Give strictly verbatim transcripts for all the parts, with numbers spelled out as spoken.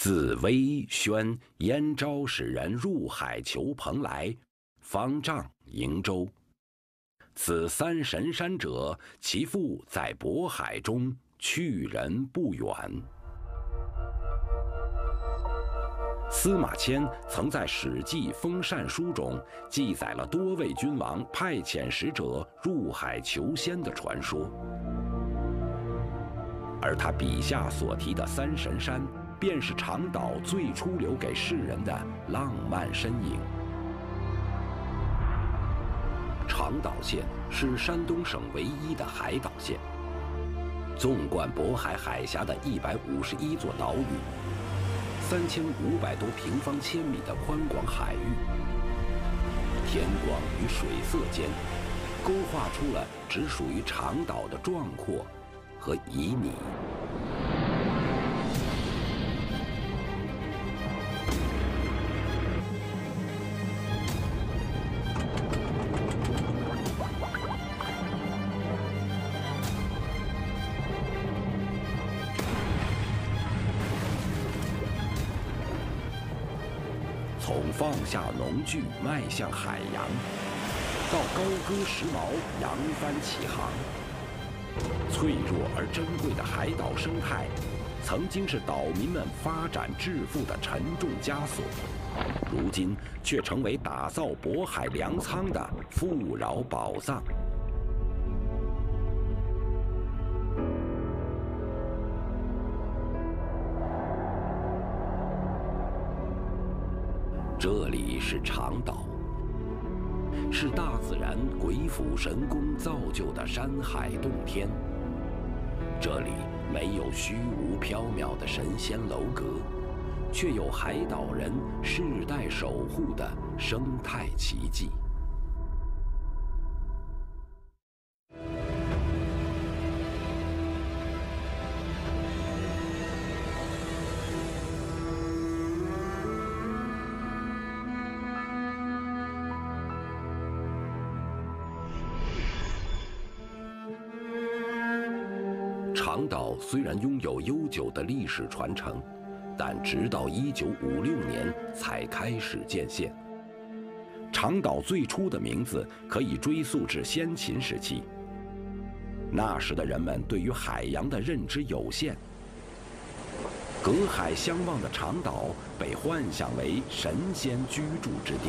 自微宣燕昭使人入海求蓬莱，方丈瀛洲。此三神山者，其父在渤海中，去人不远。司马迁曾在《史记·封禅书》中记载了多位君王派遣使者入海求仙的传说，而他笔下所提的三神山，便是长岛最初留给世人的浪漫身影。长岛县是山东省唯一的海岛县，纵贯渤海海峡的一百五十一座岛屿，三千五百多平方千米的宽广海域，天广与水色间，勾画出了只属于长岛的壮阔和旖旎。从放下农具迈向海洋，到高歌时髦扬帆起航，脆弱而珍贵的海岛生态，曾经是岛民们发展致富的沉重枷锁，如今却成为打造渤海粮仓的富饶宝藏。这里是长岛，是大自然鬼斧神工造就的山海洞天。这里没有虚无缥缈的神仙楼阁，却有海岛人世代守护的生态奇迹。长岛虽然拥有悠久的历史传承，但直到一九五六年才开始建县。长岛最初的名字可以追溯至先秦时期，那时的人们对于海洋的认知有限，隔海相望的长岛被幻想为神仙居住之地。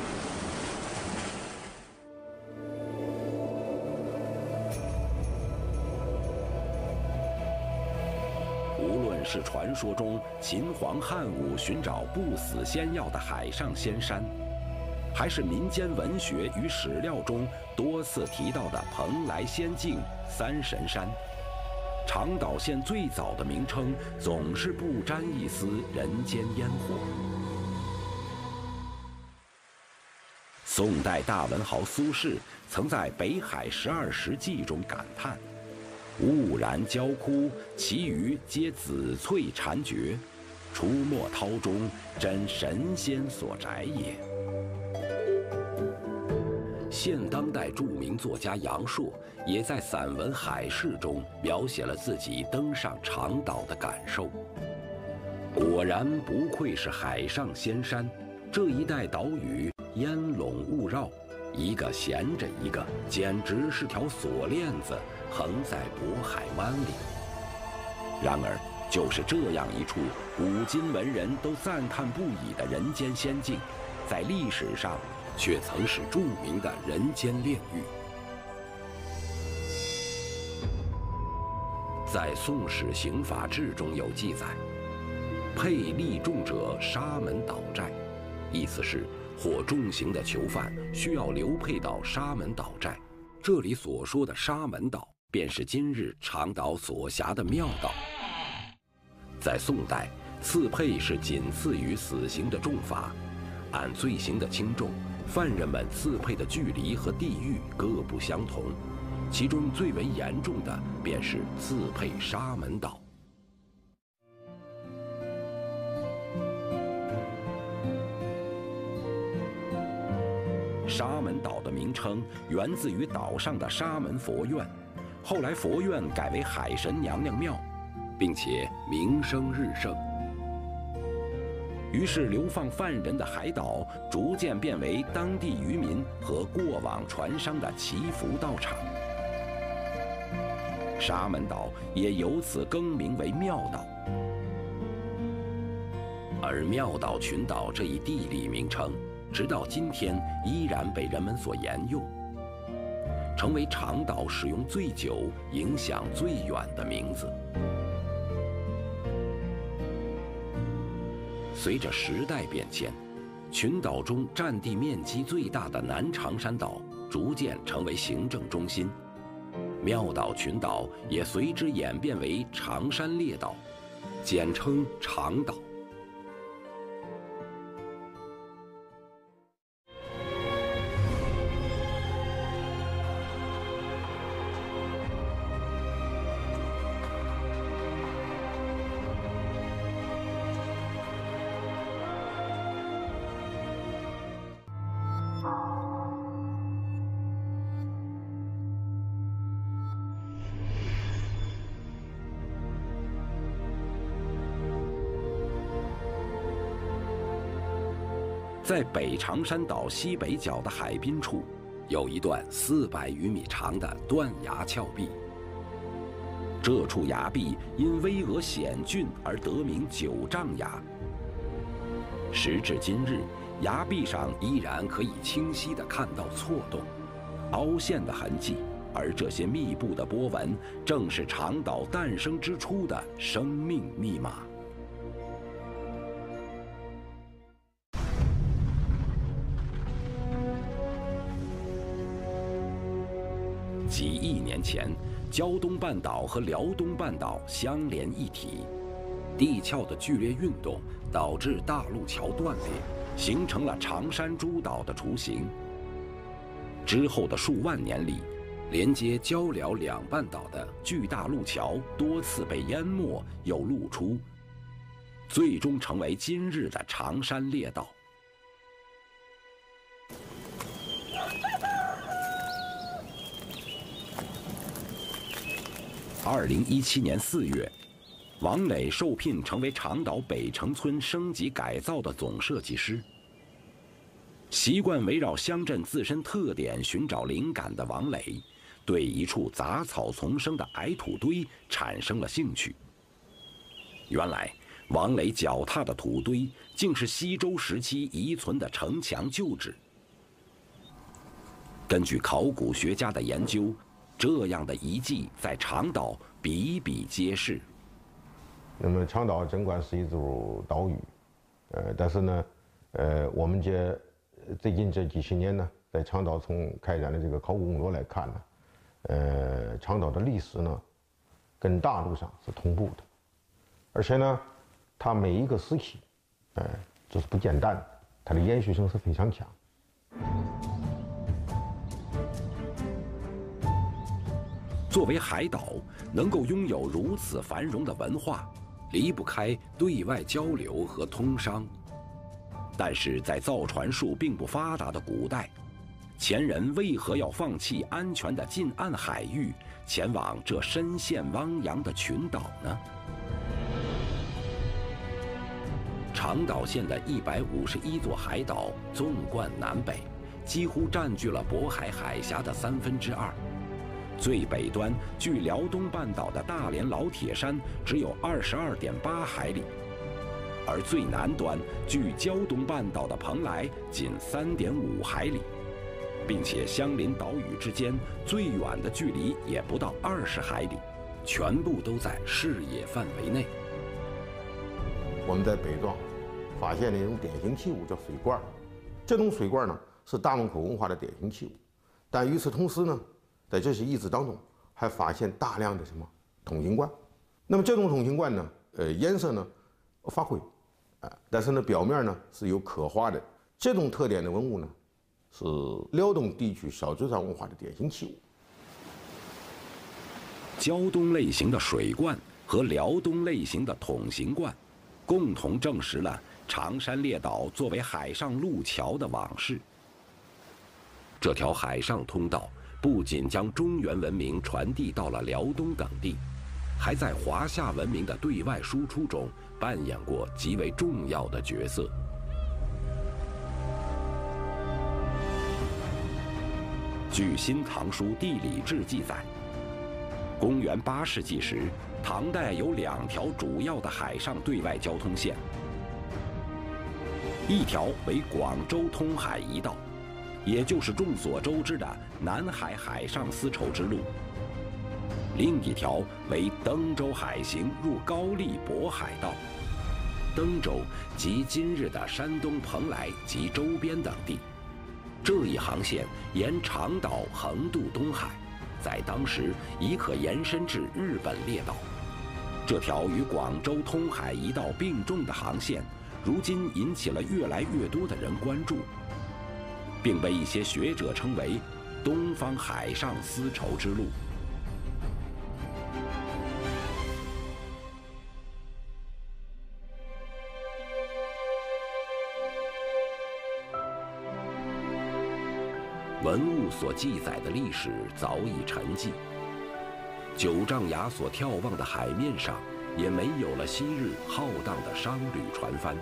是传说中秦皇汉武寻找不死仙药的海上仙山，还是民间文学与史料中多次提到的蓬莱仙境三神山，长岛县最早的名称总是不沾一丝人间烟火。宋代大文豪苏轼曾在《北海十二时记》中感叹：兀然焦枯，其余皆紫翠婵绝，出没涛中，真神仙所宅也。现当代著名作家杨朔也在散文《海市》中描写了自己登上长岛的感受。果然不愧是海上仙山，这一带岛屿烟笼雾绕，一个衔着一个，简直是条锁链子横在渤海湾里。然而，就是这样一处古今文人都赞叹不已的人间仙境，在历史上却曾是著名的人间炼狱。在《宋史刑法志》中有记载：配利重者沙门岛寨，意思是获重刑的囚犯需要流配到沙门岛寨。这里所说的沙门岛，便是今日长岛所辖的庙岛。在宋代，刺配是仅次于死刑的重罚，按罪行的轻重，犯人们刺配的距离和地域各不相同，其中最为严重的便是刺配沙门岛。沙门岛的名称源自于岛上的沙门佛院，后来佛院改为海神娘娘庙，并且名声日盛。 于是流放犯人的海岛逐渐变为当地渔民和过往船商的祈福道场。沙门岛也由此更名为庙岛。而庙岛群岛这一地理名称，直到今天依然被人们所沿用，成为长岛使用最久、影响最远的名字。随着时代变迁，群岛中占地面积最大的南长山岛逐渐成为行政中心，庙岛群岛也随之演变为长山列岛，简称长岛。在北长山岛西北角的海滨处，有一段四百余米长的断崖峭壁。这处崖壁因巍峨险峻而得名九丈崖。时至今日，崖壁上依然可以清晰地看到错动、凹陷的痕迹，而这些密布的波纹，正是长岛诞生之初的生命密码。几亿年前，胶东半岛和辽东半岛相连一体，地壳的剧烈运动导致大陆桥断裂，形成了长山诸岛的雏形。之后的数万年里，连接胶辽两半岛的巨大陆桥多次被淹没又露出，最终成为今日的长山列岛。二零一七年四月，王磊受聘成为长岛北城村升级改造的总设计师。习惯围绕乡镇自身特点寻找灵感的王磊，对一处杂草丛生的矮土堆产生了兴趣。原来，王磊脚踏的土堆竟是西周时期遗存的城墙旧址。根据考古学家的研究，这样的遗迹在长岛比比皆是。 那么长岛尽管是一座岛屿，呃，但是呢，呃，我们这最近这几十年呢，在长岛从开展的这个考古工作来看呢，呃，长岛的历史呢，跟大陆上是同步的，而且呢，它每一个时期，呃，这是不简单的，它的延续性是非常强。 作为海岛，能够拥有如此繁荣的文化，离不开对外交流和通商。但是在造船术并不发达的古代，前人为何要放弃安全的近岸海域，前往这深陷汪洋的群岛呢？长岛县的一百五十一座海岛纵贯南北，几乎占据了渤海海峡的三分之二。最北端距辽东半岛的大连老铁山只有二十二点八海里，而最南端距胶东半岛的蓬莱仅三点五海里，并且相邻岛屿之间最远的距离也不到二十海里，全部都在视野范围内。 我们在北庄发现了一种典型器物，叫水罐。这种水罐呢是大汶口文化的典型器物，但与此同时呢，在这些遗址当中，还发现大量的什么筒形罐。那么这种筒形罐呢，呃，颜色呢发灰，啊，但是呢表面呢是有刻画的。这种特点的文物呢，是辽东地区小纸上文化的典型器物。 胶东类型的水罐和辽东类型的筒形罐，共同证实了长山列岛作为海上路桥的往事。这条海上通道不仅将中原文明传递到了辽东等地， 还在华夏文明的对外输出中扮演过极为重要的角色。据《新唐书·地理志》记载，公元八世纪时，唐代有两条主要的海上对外交通线，一条为广州通海一道，也就是众所周知的南海海上丝绸之路；另一条为登州海行入高丽渤海道。登州即今日的山东蓬莱及周边等地。这一航线沿长岛横渡东海，在当时已可延伸至日本列岛。这条与广州通海一道并重的航线，如今引起了越来越多的人关注，并被一些学者称为“东方海上丝绸之路”。文物所记载的历史早已沉寂，九丈崖所眺望的海面上也没有了昔日浩荡的商旅船帆。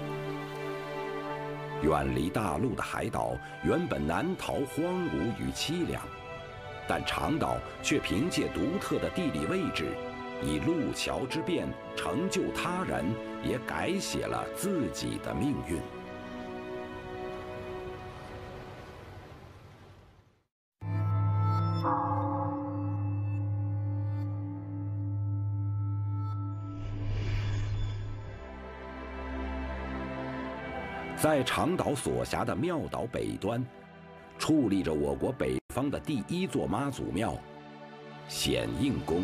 远离大陆的海岛原本难逃荒芜与凄凉，但长岛却凭借独特的地理位置，以路桥之便成就他人，也改写了自己的命运。在长岛所辖的庙岛北端，矗立着我国北方的第一座妈祖庙——显应宫。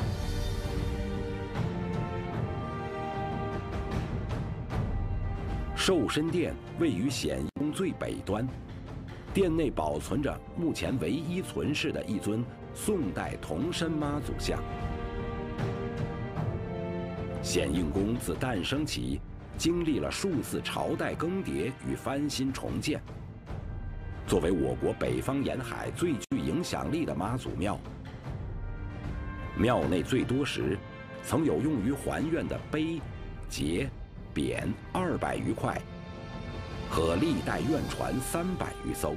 寿身殿位于显应宫最北端，殿内保存着目前唯一存世的一尊宋代铜身妈祖像。显应宫自诞生起，经历了数次朝代更迭与翻新重建。作为我国北方沿海最具影响力的妈祖庙，庙内最多时曾有用于还愿的碑、碣、匾二百余块，和历代愿船三百余艘。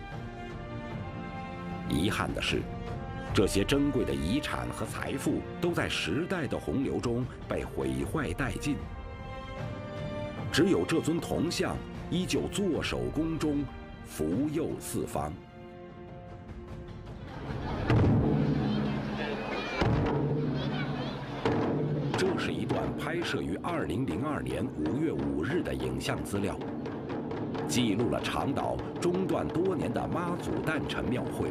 遗憾的是，这些珍贵的遗产和财富都在时代的洪流中被毁坏殆尽。只有这尊铜像依旧坐守宫中，福佑四方。这是一段拍摄于二零零二年五月五日的影像资料，记录了长岛中断多年的妈祖诞辰庙会。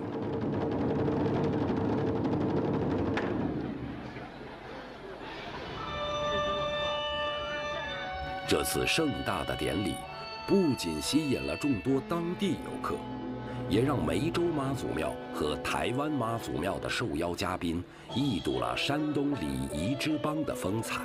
这次盛大的典礼不仅吸引了众多当地游客，也让梅州妈祖庙和台湾妈祖庙的受邀嘉宾一睹了山东礼仪之邦的风采。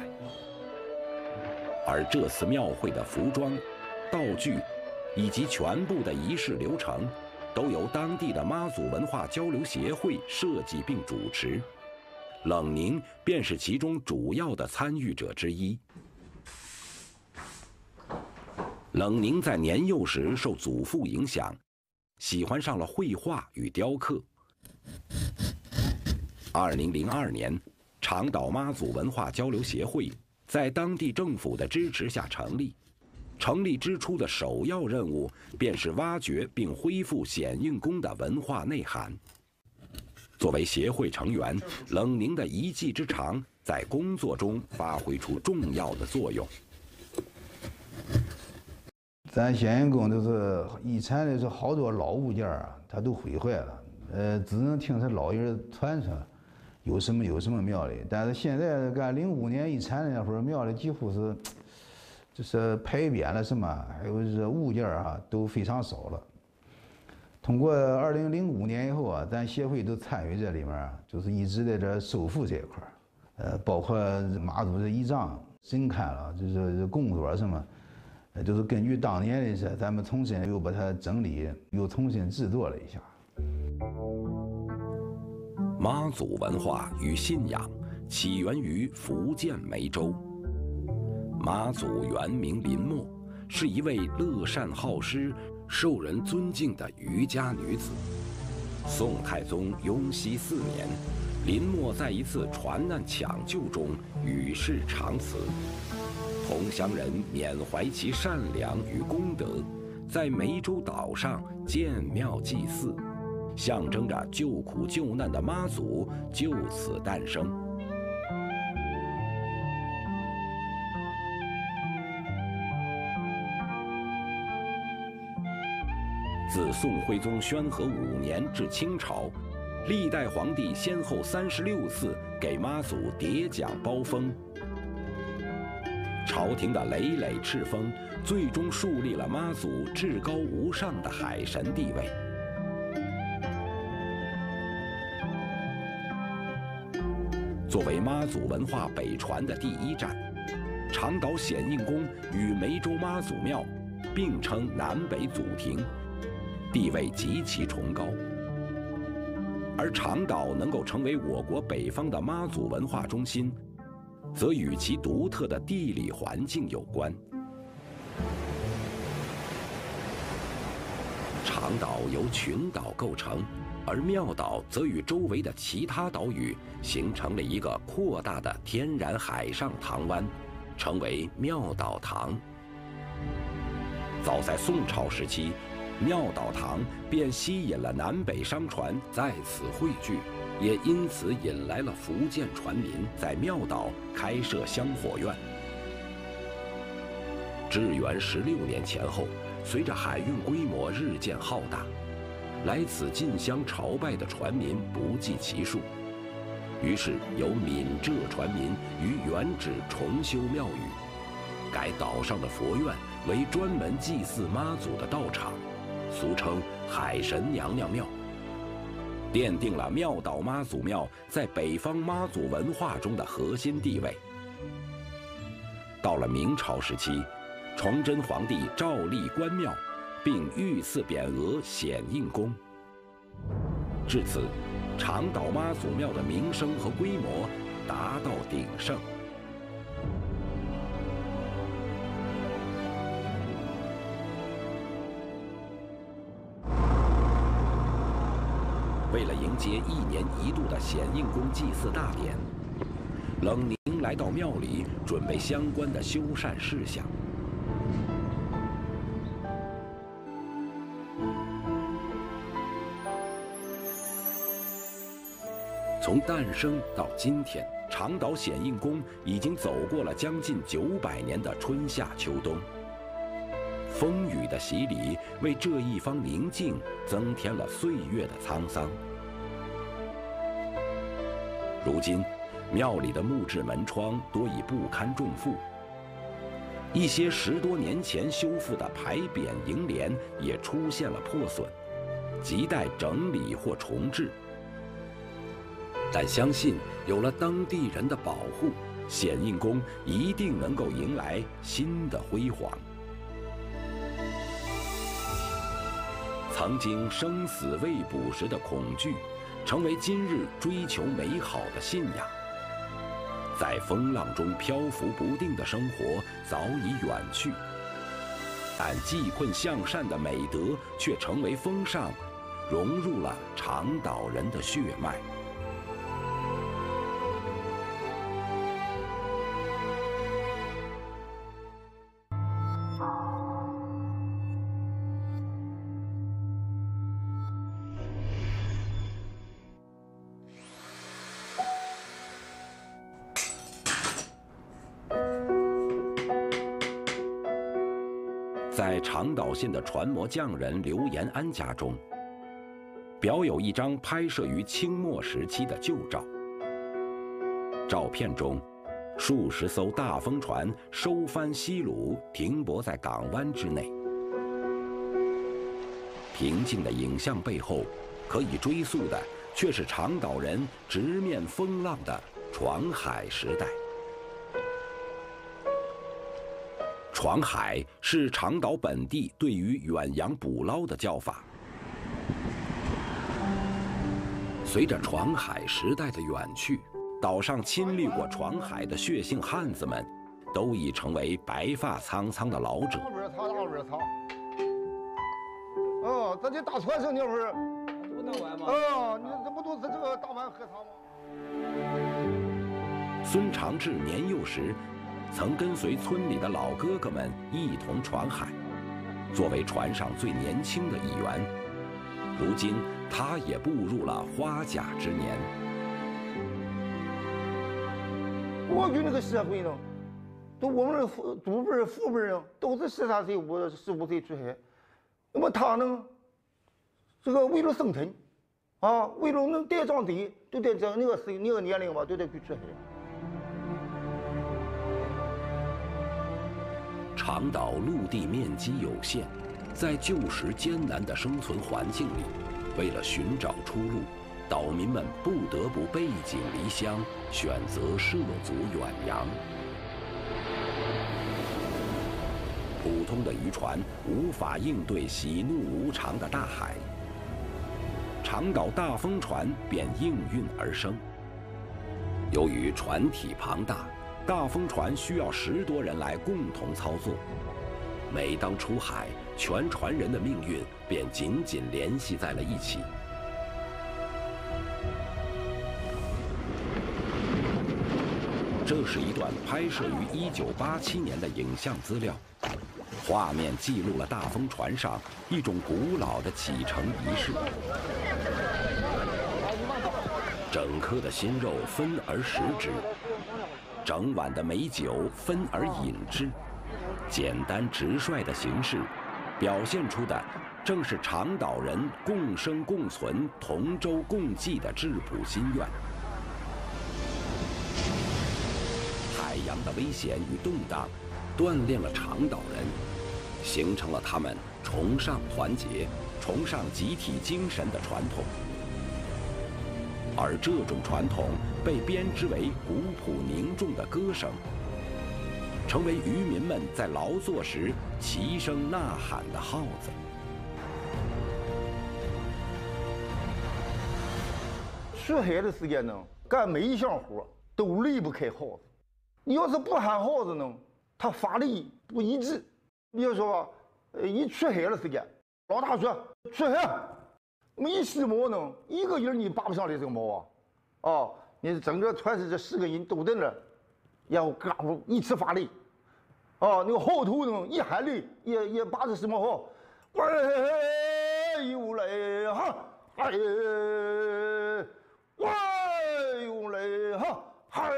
而这次庙会的服装、道具以及全部的仪式流程，都由当地的妈祖文化交流协会设计并主持，冷宁便是其中主要的参与者之一。冷宁在年幼时受祖父影响，喜欢上了绘画与雕刻。二零零二年，长岛妈祖文化交流协会在当地政府的支持下成立。成立之初的首要任务便是挖掘并恢复显应宫的文化内涵。作为协会成员，冷宁的一技之长在工作中发挥出重要的作用。 咱显应宫都是遗产的，是好多老物件啊，它都毁坏了，呃，只能听他老人传说，有什么有什么庙里。但是现在干零五年遗产的那会儿，庙里几乎是，就是牌匾了什么，还有这物件啊，都非常少了。通过二零零五年以后啊，咱协会都参与这里面，就是一直在这修复这一块儿，呃，包括妈祖的仪仗、神龛了，就是供桌什么。呃，就是根据当年的事，咱们重新又把它整理，又重新制作了一下。 妈祖文化与信仰起源于福建梅州。妈祖原名林默，是一位乐善好施、受人尊敬的渔家女子。宋太宗雍熙四年，林默在一次船难抢救中与世长辞，同乡人缅怀其善良与功德，在湄洲岛上建庙祭祀，象征着救苦救难的妈祖就此诞生。自宋徽宗宣和五年至清朝，历代皇帝先后三十六次给妈祖叠奖褒封，朝廷的累累敕封，最终树立了妈祖至高无上的海神地位。作为妈祖文化北传的第一站，长岛显应宫与湄洲妈祖庙并称南北祖庭，地位极其崇高。而长岛能够成为我国北方的妈祖文化中心，则与其独特的地理环境有关。长岛由群岛构成，而庙岛则与周围的其他岛屿形成了一个扩大的天然海上塘湾，成为庙岛塘。早在宋朝时期，庙岛塘便吸引了南北商船在此汇聚，也因此引来了福建船民在庙岛开设香火院。至元十六年前后，随着海运规模日渐浩大，来此进香朝拜的船民不计其数，于是由闽浙船民于原址重修庙宇，改岛上的佛院为专门祭祀妈祖的道场，俗称海神娘娘庙，奠定了庙岛妈祖庙在北方妈祖文化中的核心地位。到了明朝时期，崇祯皇帝诏立关庙，并御赐匾额显应宫。至此，长岛妈祖庙的名声和规模达到鼎盛。为了迎接一年一度的显应宫祭祀大典，冷凝来到庙里准备相关的修缮事项。从诞生到今天，长岛显应宫已经走过了将近九百年的春夏秋冬。风雨的洗礼为这一方宁静增添了岁月的沧桑。如今，庙里的木质门窗多已不堪重负，一些十多年前修复的牌匾楹联也出现了破损，亟待整理或重置。但相信有了当地人的保护，显应宫一定能够迎来新的辉煌。曾经生死未卜时的恐惧，成为今日追求美好的信仰。在风浪中漂浮不定的生活早已远去，但济困向善的美德却成为风尚，融入了长岛人的血脉。在长岛县的船模匠人刘延安家中，表有一张拍摄于清末时期的旧照。照片中，数十艘大风船收帆西鲁，停泊在港湾之内。平静的影像背后，可以追溯的却是长岛人直面风浪的闯海时代。闯海是长岛本地对于远洋捕捞的叫法。随着闯海时代的远去， 岛上亲历过闯海的血性汉子们，都已成为白发苍苍的老者。 大边擦，大边擦。哦，咱这大船上那会儿， 不大碗吗？ 哦，你这不都是这个大碗喝茶吗？ 孙长志年幼时，曾跟随村里的老哥哥们一同闯海，作为船上最年轻的一员。如今，他也步入了花甲之年。 过去那个社会呢，都我们的父祖辈、父辈呢，都是十三岁、五十五岁出海。那么他呢，这个为了生存，啊，为了能带上队，都得在那个岁那个年龄吧，都得去出海。 长岛陆地面积有限，在旧时艰难的生存环境里，为了寻找出路，岛民们不得不背井离乡，选择涉足远洋。普通的渔船无法应对喜怒无常的大海，长岛大风船便应运而生。由于船体庞大，大风船需要十多人来共同操作。每当出海，全船人的命运便紧紧联系在了一起。这是一段拍摄于一九八七年的影像资料，画面记录了大风船上一种古老的启程仪式。整颗的新肉分而食之，整碗的美酒分而饮之。简单直率的形式，表现出的正是长岛人共生共存、同舟共济的质朴心愿。海洋的危险与动荡，锻炼了长岛人，形成了他们崇尚团结、崇尚集体精神的传统。而这种传统被编织为古朴凝重的歌声，成为渔民们在劳作时齐声呐喊的号子。 出海的时间呢，干每一项活都离不开号子。你要是不喊号子呢，他发力不一致。比如说吧，呃，一出海的时间，老大说出海，那么一吸毛呢，一个人你拔不上来这个毛啊，哦，你整个船上这十个人都在那儿，然后嘎呼一起发力，哦，那个号头呢一喊力也也拔着什么号，喂又来哈，哎，喂又来哈，嗨。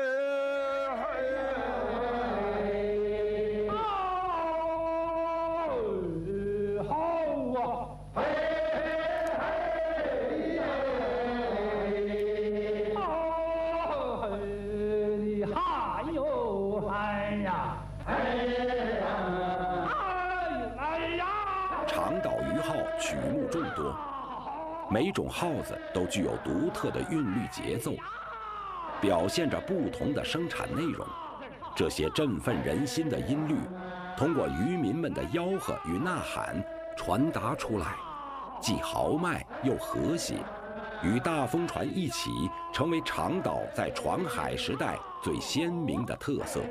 曲目众多，每种号子都具有独特的韵律节奏，表现着不同的生产内容。这些振奋人心的音律，通过渔民们的吆喝与呐喊传达出来，既豪迈又和谐，与大风船一起成为长岛在闯海时代最鲜明的特色。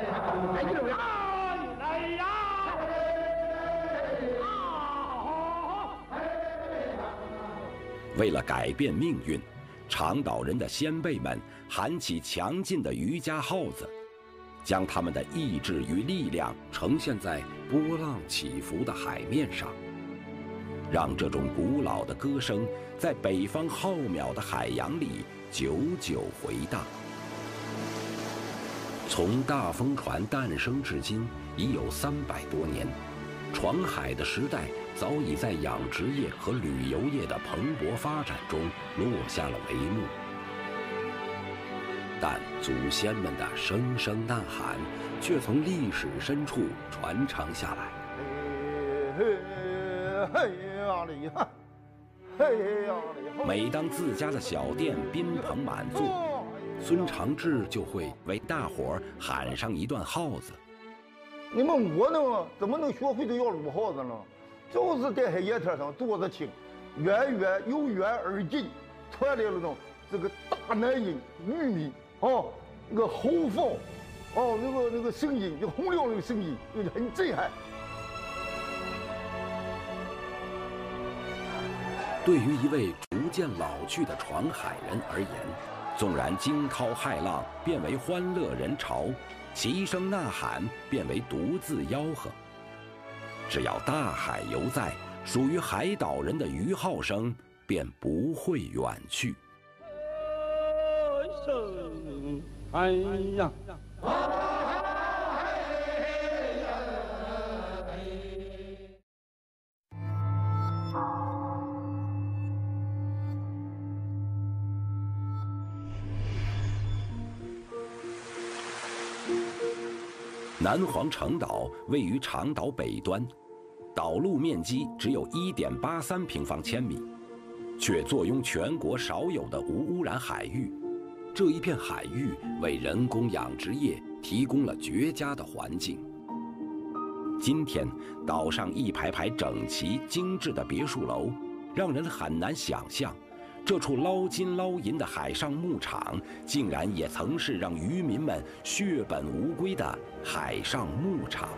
为了改变命运，长岛人的先辈们喊起强劲的渔家号子，将他们的意志与力量呈现在波浪起伏的海面上，让这种古老的歌声在北方浩渺的海洋里久久回荡。从大风船诞生至今已有三百多年，闯海的时代早已在养殖业和旅游业的蓬勃发展中落下了帷幕，但祖先们的声声呐喊却从历史深处传承下来。每当自家的小店宾朋满座，孙长志就会为大伙儿喊上一段号子。 你们我呢，怎么能学会的要撸号子呢？就是在海沿滩上坐着听，远远由远而近传来了呢这个大男人渔民哦，那个吼放，哦，那个那个声音，那个洪亮那个声音，那个很震撼。 对于一位逐渐老去的闯海人而言，纵然惊涛骇浪变为欢乐人潮，齐声呐喊变为独自吆喝，只要大海犹在，属于海岛人的鱼号声便不会远去。 哎呀！ 南黄城岛位于长岛北端，岛陆面积只有 一点八三平方千米，却坐拥全国少有的无污染海域。这一片海域为人工养殖业提供了绝佳的环境。今天，岛上一排排整齐精致的别墅楼，让人很难想象，这处捞金捞银的海上牧场，竟然也曾是让渔民们血本无归的海上牧场。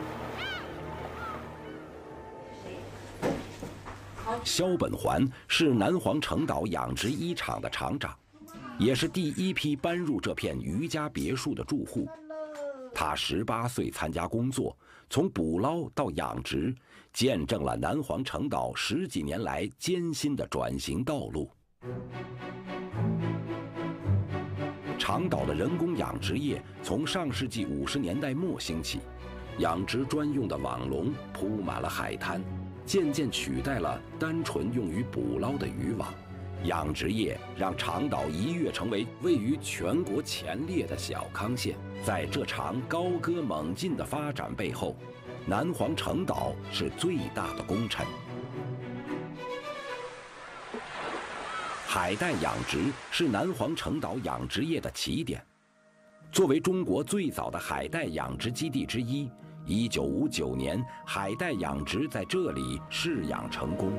肖本环是南黄城岛养殖一厂的厂长，也是第一批搬入这片渔家别墅的住户。他十八岁参加工作，从捕捞到养殖，见证了南黄城岛十几年来艰辛的转型道路。长岛的人工养殖业从上世纪五十年代末兴起，养殖专用的网笼铺满了海滩，渐渐取代了单纯用于捕捞的渔网。养殖业让长岛一跃成为位于全国前列的小康县。在这场高歌猛进的发展背后，南黄城岛是最大的功臣。海带养殖是南黄城岛养殖业的起点。作为中国最早的海带养殖基地之一，一九五九年，海带养殖在这里试养成功。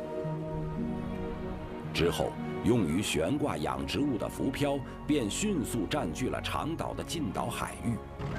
之后，用于悬挂养殖物的浮漂便迅速占据了长岛的近岛海域。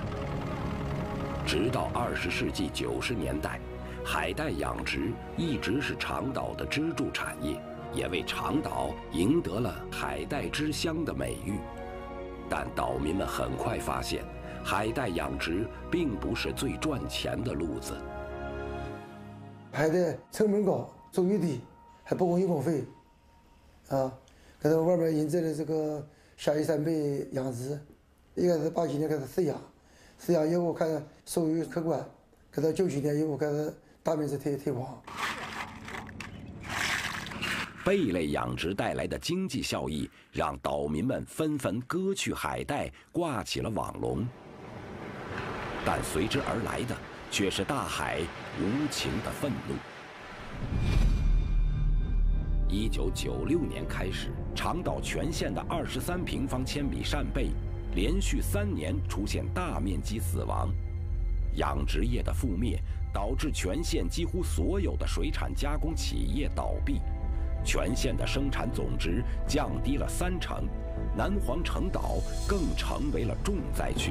直到二十世纪九十年代，海带养殖一直是长岛的支柱产业，也为长岛赢得了海带之乡的美誉。但岛民们很快发现，海带养殖并不是最赚钱的路子。 海带成本高，收益低，还不供人工费，啊，跟他外面引进的这个虾夷三倍养殖，一开始八七年开始饲养，饲养以后看收益可观，跟到九七年以后开始大面积推推广。 贝类养殖带来的经济效益，让岛民们纷纷割去海带，挂起了网笼。但随之而来的，却是大海无情的愤怒。一九九六年开始，长岛全县的二十三平方千米扇贝，连续三年出现大面积死亡。养殖业的覆灭，导致全县几乎所有的水产加工企业倒闭。全县的生产总值降低了三成，南黄城岛更成为了重灾区。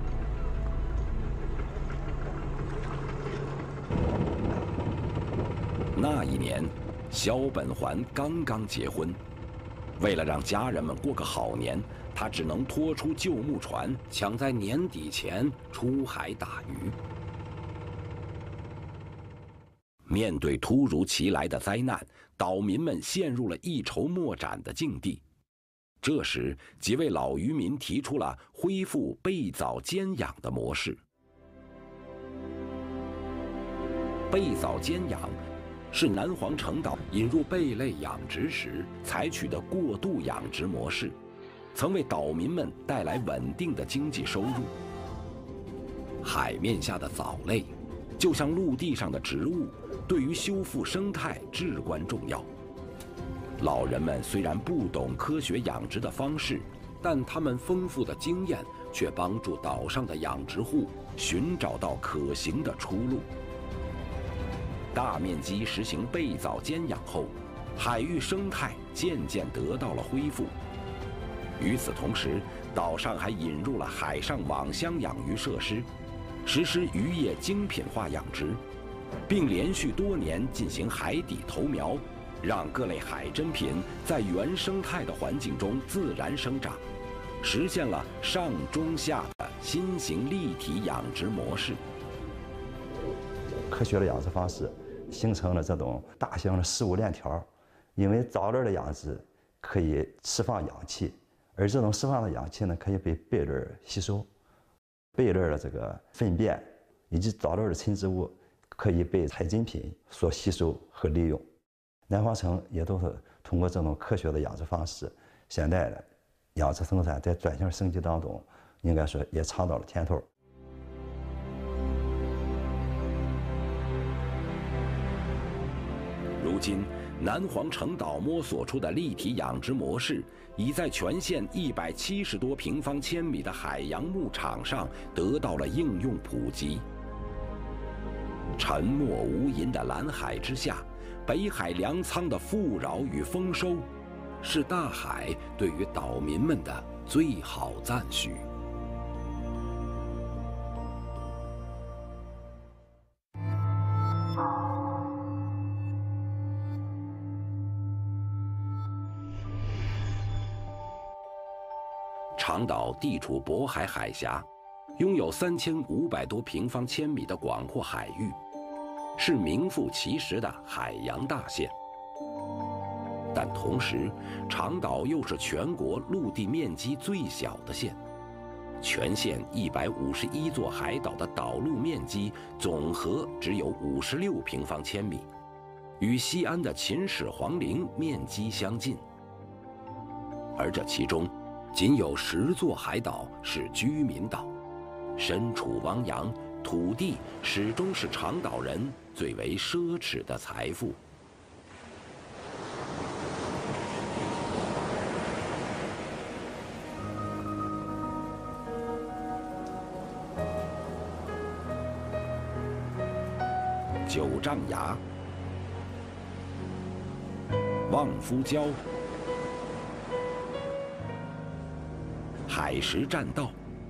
那一年，肖本环刚刚结婚，为了让家人们过个好年，他只能拖出旧木船，抢在年底前出海打鱼。面对突如其来的灾难，岛民们陷入了一筹莫展的境地。这时，几位老渔民提出了恢复贝藻间养的模式。贝藻间养是南黄城岛引入贝类养殖时采取的过渡养殖模式，曾为岛民们带来稳定的经济收入。海面下的藻类，就像陆地上的植物，对于修复生态至关重要。老人们虽然不懂科学养殖的方式，但他们丰富的经验却帮助岛上的养殖户寻找到可行的出路。大面积实行贝藻间养后，海域生态渐渐得到了恢复。与此同时， 岛上还引入了海上网箱养鱼设施，实施渔业精品化养殖，并连续多年进行海底投苗，让各类海珍品在原生态的环境中自然生长，实现了上中下的新型立体养殖模式。 科学的养殖方式形成了这种大型的食物链条，因为藻类的养殖可以释放氧气，而这种释放的氧气呢，可以被贝类吸收，贝类的这个粪便以及藻类的沉植物可以被海珍品所吸收和利用。南方城也都是通过这种科学的养殖方式，现在的养殖生产在转型升级当中，应该说也尝到了甜头。 如今，南黄城岛摸索出的立体养殖模式，已在全县一百七十多平方千米的海洋牧场上得到了应用普及。沉默无垠的蓝海之下，北海粮仓的富饶与丰收，是大海对于岛民们的最好赞许。长岛地处渤海海峡，拥有三千五百多平方千米的广阔海域，是名副其实的海洋大县。但同时，长岛又是全国陆地面积最小的县，全县一百五十一座海岛的岛陆面积总和只有五十六平方千米，与西安的秦始皇陵面积相近。而这其中，仅有十座海岛是居民岛，身处汪洋，土地始终是长岛人最为奢侈的财富。九丈崖、望夫礁、海石栈道，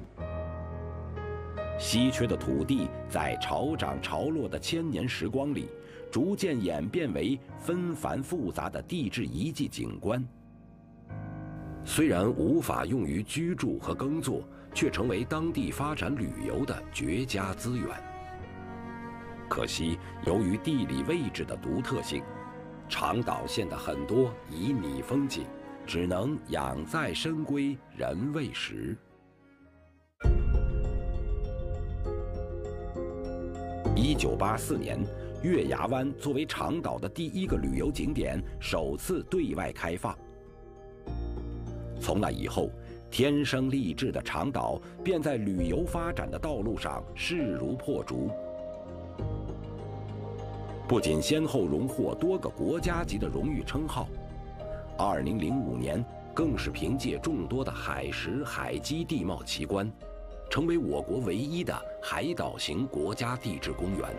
稀缺的土地在潮涨潮落的千年时光里，逐渐演变为纷繁复杂的地质遗迹景观。虽然无法用于居住和耕作，却成为当地发展旅游的绝佳资源。可惜，由于地理位置的独特性，长岛县的很多旖旎风景只能养在深闺人未识。一九八四年，月牙湾作为长岛的第一个旅游景点，首次对外开放。从那以后，天生丽质的长岛便在旅游发展的道路上势如破竹。不仅先后荣获多个国家级的荣誉称号，二零零五年更是凭借众多的海蚀、海基地貌奇观，成为我国唯一的海岛型国家地质公园。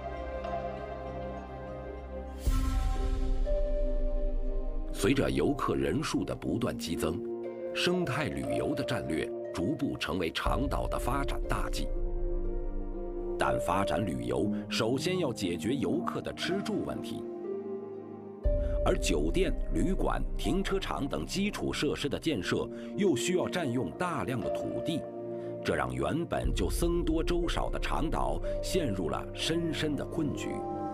随着游客人数的不断激增，生态旅游的战略逐步成为长岛的发展大计。但发展旅游首先要解决游客的吃住问题，而酒店、旅馆、停车场等基础设施的建设又需要占用大量的土地，这让原本就僧多粥少的长岛陷入了深深的困局。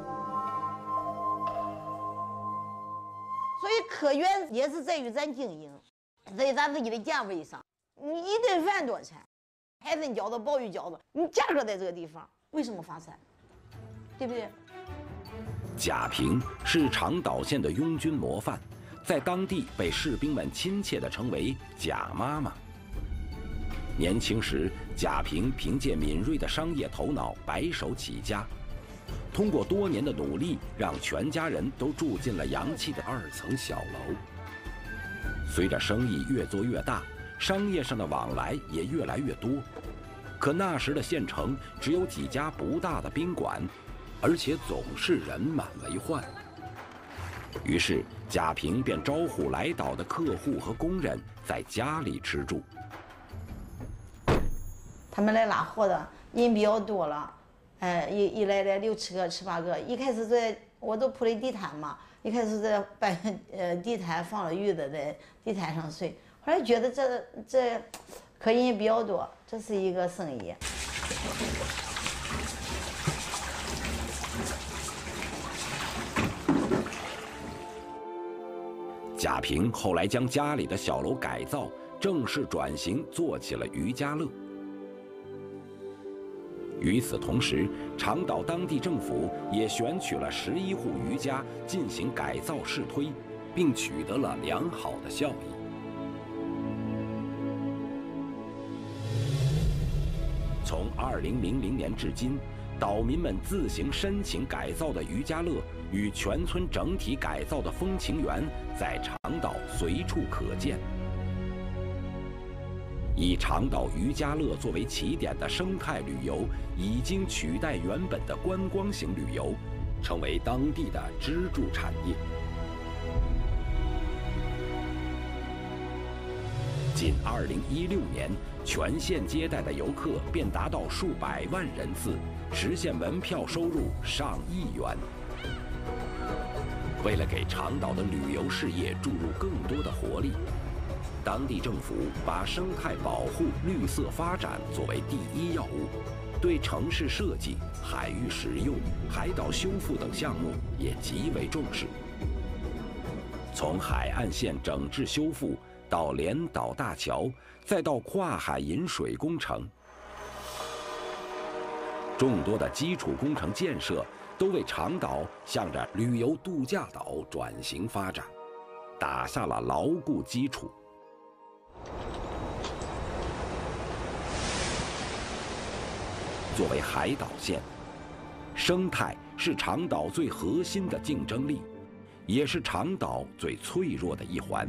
所以客源也是在于咱经营，在咱自己的价位上。你一顿饭多少钱？海参饺子、鲍鱼饺子，你价格在这个地方，为什么发财？对不对？ 贾平是长岛县的拥军模范，在当地被士兵们亲切地称为“贾妈妈”。年轻时，贾平凭借敏锐的商业头脑白手起家，通过多年的努力，让全家人都住进了洋气的二层小楼。随着生意越做越大，商业上的往来也越来越多，可那时的县城只有几家不大的宾馆，而且总是人满为患。于是贾平便招呼来岛的客户和工人在家里吃住， 他们来拉货的人比较多了，哎，一一来来六七个、七八个。一开始在我都铺的地毯嘛，一开始在搬呃地毯放了褥子在地毯上睡，后来觉得这这客人也比较多，这是一个生意。 贾平后来将家里的小楼改造，正式转型做起了渔家乐。与此同时，长岛当地政府也选取了十一户渔家进行改造试推，并取得了良好的效益。从二零零零年至今，岛民们自行申请改造的渔家乐与全村整体改造的风情园，在长岛随处可见。以长岛渔家乐作为起点的生态旅游，已经取代原本的观光型旅游，成为当地的支柱产业。仅二零一六年，全县接待的游客便达到数百万人次，实现门票收入上亿元。为了给长岛的旅游事业注入更多的活力，当地政府把生态保护、绿色发展作为第一要务，对城市设计、海域使用、海岛修复等项目也极为重视。从海岸线整治修复到连岛大桥，再到跨海引水工程，众多的基础工程建设都为长岛向着旅游度假岛转型发展打下了牢固基础。作为海岛县，生态是长岛最核心的竞争力，也是长岛最脆弱的一环。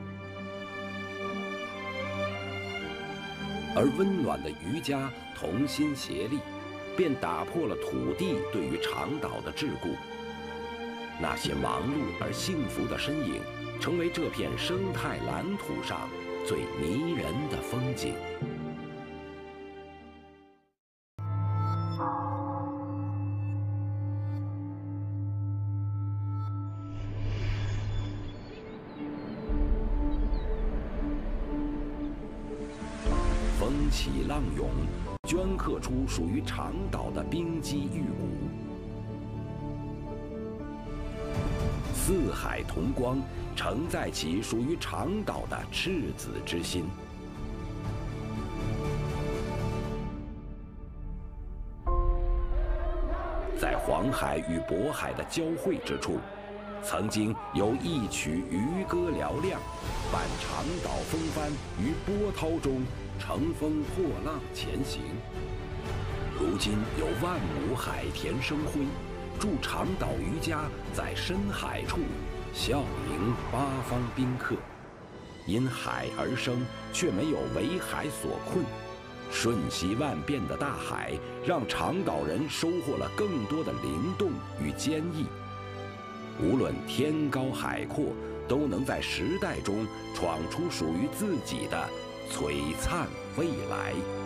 而温暖的渔家同心协力，便打破了土地对于长岛的桎梏。那些忙碌而幸福的身影，成为这片生态蓝图上最迷人的风景。风起浪涌，镌刻出属于长岛的冰肌玉骨。四海同光，承载起属于长岛的赤子之心。在黄海与渤海的交汇之处，曾经有一曲渔歌嘹亮，伴长岛风帆于波涛中乘风破浪前行。如今有万亩海田生辉，助长岛渔家在深海处笑迎八方宾客。因海而生，却没有为海所困。瞬息万变的大海，让长岛人收获了更多的灵动与坚毅。无论天高海阔，都能在时代中闯出属于自己的璀璨未来。